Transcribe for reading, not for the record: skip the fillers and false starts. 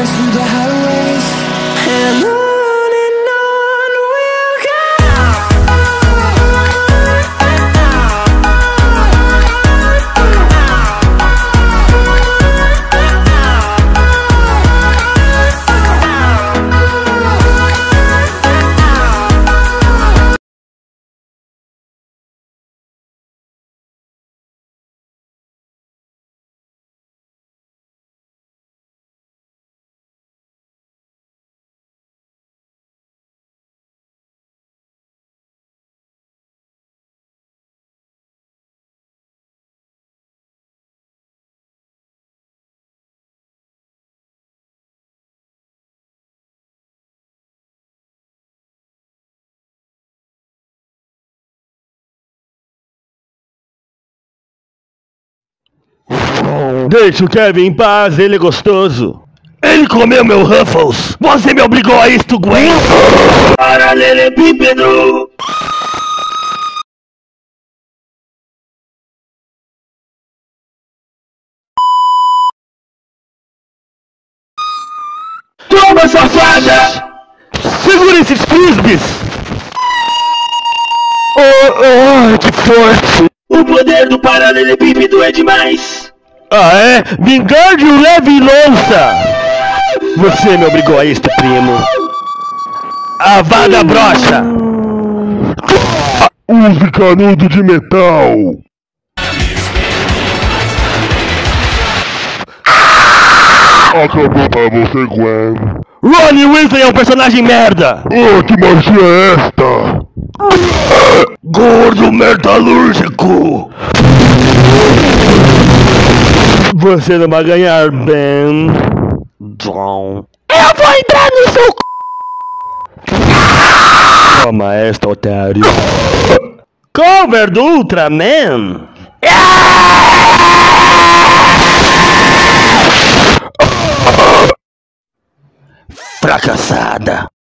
through the highways, and on we'll Deixa o Kevin em paz, ele é gostoso. Ele comeu meu Ruffles. Você me obrigou a isto, Gwen. Paralelepípedo. Toma, safada! Segura esses frisbees! Que forte! O poder do paralelepípedo é demais! Ah, é? Vingardium leve louça! Você me obrigou a isto, primo. Avada brocha! Use canudo de metal! Acabou pra você, Gwen. Ronnie Weasley é um personagem merda! Oh, que magia é esta? Gordo metalúrgico! Você não vai ganhar, Ben. Eu vou entrar no seu c... Toma esta, otário. Cover do Ultraman! Fracassada!